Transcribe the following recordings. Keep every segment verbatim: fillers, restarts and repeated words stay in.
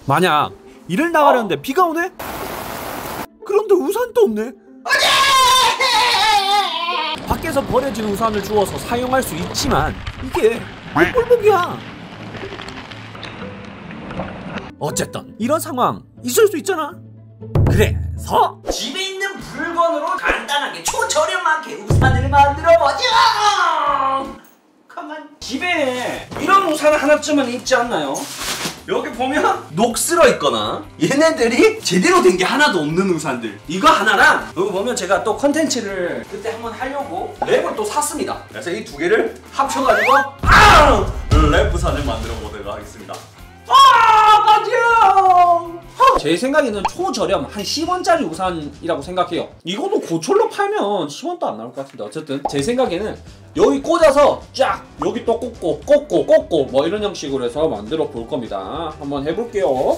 만약 일을 나가려는데 어? 비가 오네? 그런데 우산도 없네? 밖에서 버려진 우산을 주워서 사용할 수 있지만 이게 왜 꼴보기야? 어쨌든 이런 상황 있을 수 있잖아. 그래서 집에 있는 물건으로 간단하게 초저렴하게 우산을 만들어보자. 가만. 집에 이런 우산 하나쯤은 있지 않나요? 여기 보면 녹슬어 있거나 얘네들이 제대로 된 게 하나도 없는 우산들, 이거 하나랑 여기 보면 제가 또 컨텐츠를 그때 한번 하려고 랩을 또 샀습니다. 그래서 이 두 개를 합쳐가지고 아! 랩 우산을 만들어 보도록 하겠습니다. 아! 가죠! 제 생각에는 초저렴 한 십 원짜리 우산이라고 생각해요. 이거도 고철로 팔면 십 원도 안 나올 것 같은데 어쨌든 제 생각에는 여기 꽂아서 쫙 여기 또 꽂고 꽂고 꽂고 뭐 이런 형식으로 해서 만들어 볼 겁니다. 한번 해볼게요.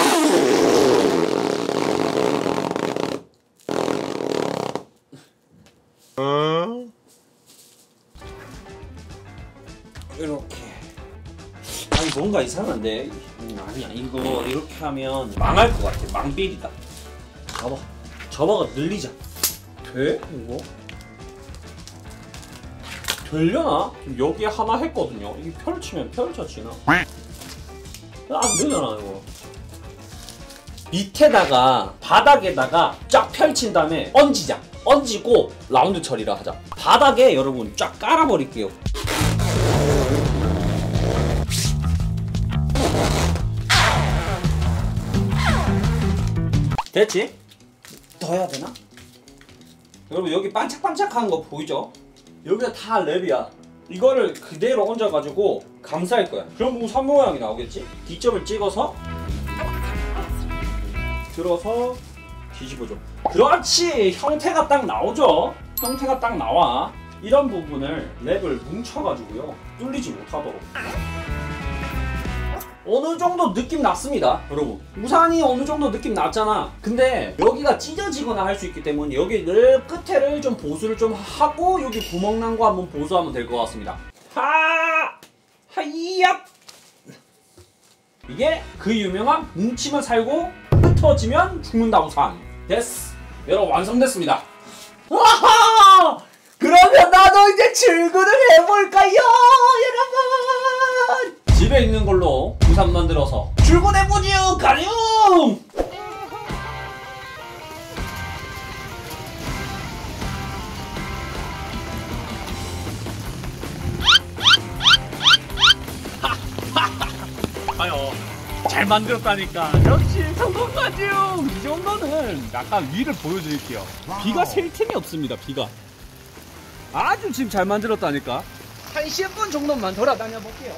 어? 이렇게. 아니 뭔가 이상한데. 음, 아니야 이거 이렇게 하면 망할 것 같아. 망빌이다. 접어 접어가 늘리자. 돼? 이거? 되려나? 여기에 하나 했거든요. 이게 펼치면 펼쳐지나? 안 되잖아 이거. 밑에다가 바닥에다가 쫙 펼친 다음에 얹이자. 얹이고 라운드 처리를 하자. 바닥에 여러분 쫙 깔아버릴게요. 됐지? 더 해야 되나? 여러분 여기 반짝반짝한 거 보이죠? 여기가 다 랩이야. 이거를 그대로 얹어가지고 감쌀 거야. 그럼 우산 모양이 나오겠지? D점을 찍어서 들어서 뒤집어줘. 그렇지! 형태가 딱 나오죠? 형태가 딱 나와. 이런 부분을 랩을 뭉쳐가지고요 뚫리지 못하도록 어느 정도 느낌 났습니다. 여러분 우산이 어느 정도 느낌 났잖아. 근데 여기가 찢어지거나 할 수 있기 때문에 여기를 끝에를 좀 보수를 좀 하고 여기 구멍 난 거 한번 보수하면 될 것 같습니다. 하! 하이야! 이게 그 유명한 뭉치면 살고 흩어지면 죽는다 우산. 됐어. 여러분 완성됐습니다. 와하! 그러면 나도 이제 출근을 해볼까요 여러분? 집에 있는 걸로 우산 만들어서 출근해보지요 가렴! 아유 잘 만들었다니까. 역시 성공까지요. 이 정도는 약간 위를 보여드릴게요. 와우. 비가 셀 틈이 없습니다. 비가 아주 지금 잘 만들었다니까. 한 십 분 정도만 돌아다녀 볼게요.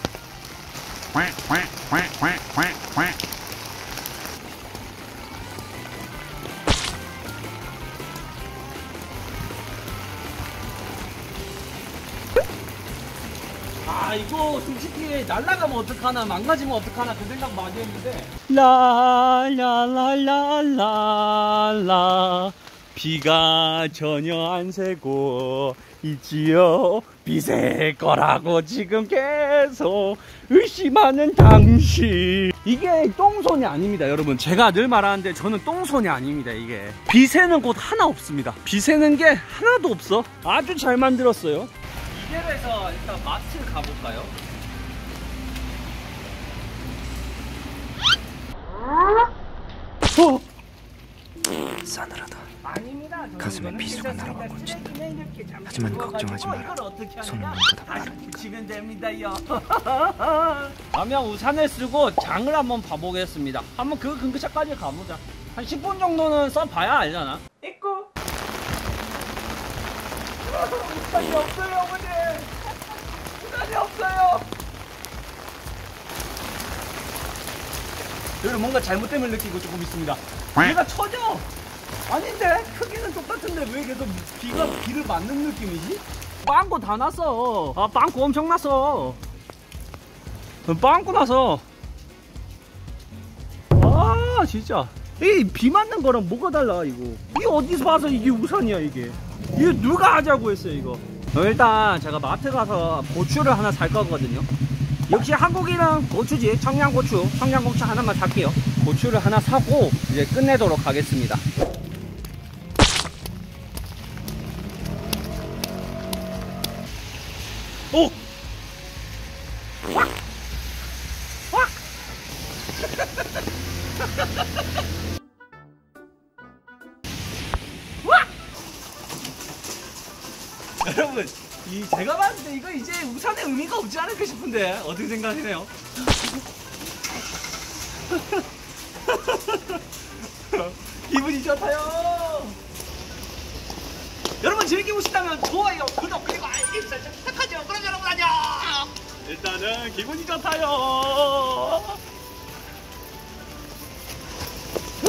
아 이거 솔직히 날아가면 어떡하나 망가지면 어떡하나 그 생각 많이 했는데 라라라라라라 비가 전혀 안 새고 있지요. 비 셀 거라고 지금 계속 의심하는 당신. 이게 똥손이 아닙니다 여러분. 제가 늘 말하는데 저는 똥손이 아닙니다. 이게 비 새는 곳 하나 없습니다. 비 새는 게 하나도 없어. 아주 잘 만들었어요. 이대로해서 일단 마트 가볼까요? 어? 싸늘하다. 가슴에 비수가 날아가고 있다. 하지만 걱정하지 마라. 손은 눈보다 빠르니까. 그러면 우산을 쓰고 장을 한번 봐보겠습니다. 한번 그 근처까지 가보자. 한 십 분 정도는 써봐야 알잖아. 있고. 우산이 없어요 어머니. 우산이 없어요. 여기 뭔가 잘못됨을 느끼고 조금 있습니다. 얘가 쳐져. 아닌데? 크기는 똑같은데 왜 계속 비가 비를 맞는 느낌이지? 빵꾸 다 났어. 아 빵꾸 엄청 났어. 빵꾸 나서. 아 진짜 이 비 맞는 거랑 뭐가 달라 이거. 이게 어디서 봐서 이게 우산이야 이게. 이거 누가 하자고 했어요 이거. 어, 일단 제가 마트 가서 고추를 하나 살 거거든요. 역시 한국인은 고추지. 청양고추. 청양고추 하나만 살게요. 고추를 하나 사고 이제 끝내도록 하겠습니다. 오! 확! 확! 확! 여러분, 이 제가 봤을 때 이거 이제 우산의 의미가 없지 않을까 싶은데 어떻게 생각하시나요? 기분이 좋다요. 여러분 재밌게 보신다면 좋아요, 구독 그리고 알림 설정 부탁하죠. 그럼 여러분 안녕. 일단은 기분이 좋다요.